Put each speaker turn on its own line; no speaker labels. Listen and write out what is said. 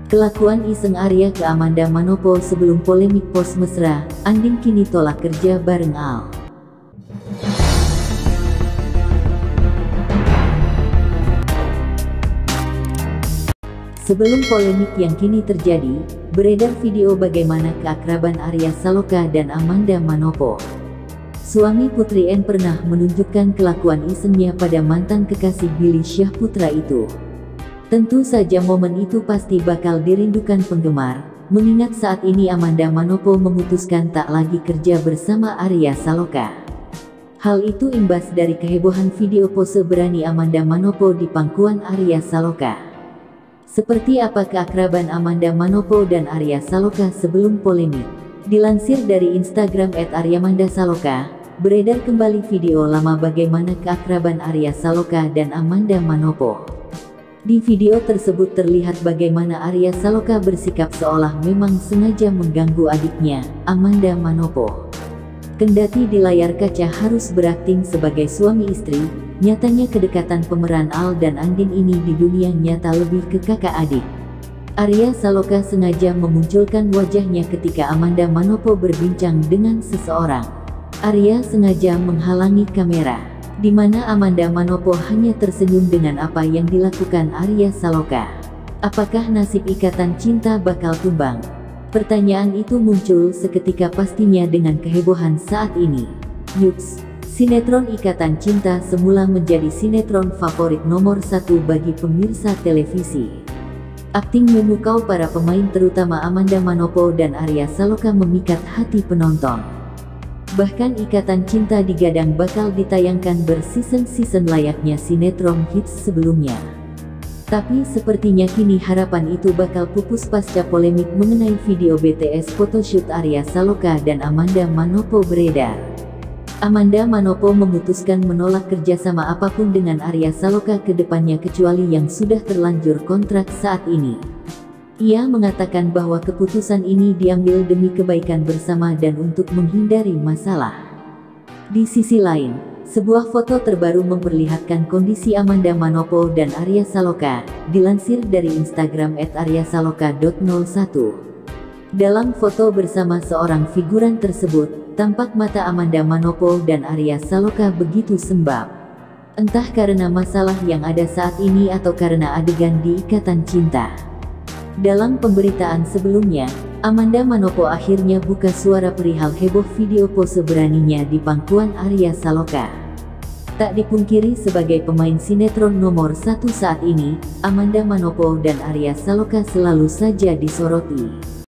Kelakuan iseng Arya ke Amanda Manopo sebelum polemik pos mesra, Andin kini tolak kerja bareng Al. Sebelum polemik yang kini terjadi, beredar video bagaimana keakraban Arya Saloka dan Amanda Manopo. Suami Putri N pernah menunjukkan kelakuan isengnya pada mantan kekasih Billy Syahputra itu. Tentu saja momen itu pasti bakal dirindukan penggemar, mengingat saat ini Amanda Manopo memutuskan tak lagi kerja bersama Arya Saloka. Hal itu imbas dari kehebohan video pose berani Amanda Manopo di pangkuan Arya Saloka. Seperti apa keakraban Amanda Manopo dan Arya Saloka sebelum polemik? Dilansir dari Instagram @aryamandasaloka, beredar kembali video lama bagaimana keakraban Arya Saloka dan Amanda Manopo. Di video tersebut terlihat bagaimana Arya Saloka bersikap seolah memang sengaja mengganggu adiknya, Amanda Manopo. Kendati di layar kaca harus berakting sebagai suami istri, nyatanya kedekatan pemeran Al dan Andin ini di dunia nyata lebih ke kakak adik. Arya Saloka sengaja memunculkan wajahnya ketika Amanda Manopo berbincang dengan seseorang. Arya sengaja menghalangi kamera, di mana Amanda Manopo hanya tersenyum dengan apa yang dilakukan Arya Saloka. Apakah nasib ikatan cinta bakal tumbang? Pertanyaan itu muncul seketika pastinya dengan kehebohan saat ini. Yuks, sinetron Ikatan Cinta semula menjadi sinetron favorit nomor 1 bagi pemirsa televisi. Akting memukau para pemain terutama Amanda Manopo dan Arya Saloka memikat hati penonton. Bahkan Ikatan Cinta digadang bakal ditayangkan berseason-season layaknya sinetron hits sebelumnya. Tapi sepertinya kini harapan itu bakal pupus pasca polemik mengenai video BTS photoshoot Arya Saloka dan Amanda Manopo beredar. Amanda Manopo memutuskan menolak kerjasama apapun dengan Arya Saloka ke depannya kecuali yang sudah terlanjur kontrak saat ini. Ia mengatakan bahwa keputusan ini diambil demi kebaikan bersama dan untuk menghindari masalah. Di sisi lain, sebuah foto terbaru memperlihatkan kondisi Amanda Manopo dan Arya Saloka, dilansir dari Instagram @aryasaloka.01. Dalam foto bersama seorang figuran tersebut, tampak mata Amanda Manopo dan Arya Saloka begitu sembab. Entah karena masalah yang ada saat ini atau karena adegan di Ikatan Cinta. Dalam pemberitaan sebelumnya, Amanda Manopo akhirnya buka suara perihal heboh video pose beraninya di pangkuan Arya Saloka. Tak dipungkiri sebagai pemain sinetron nomor 1 saat ini, Amanda Manopo dan Arya Saloka selalu saja disoroti.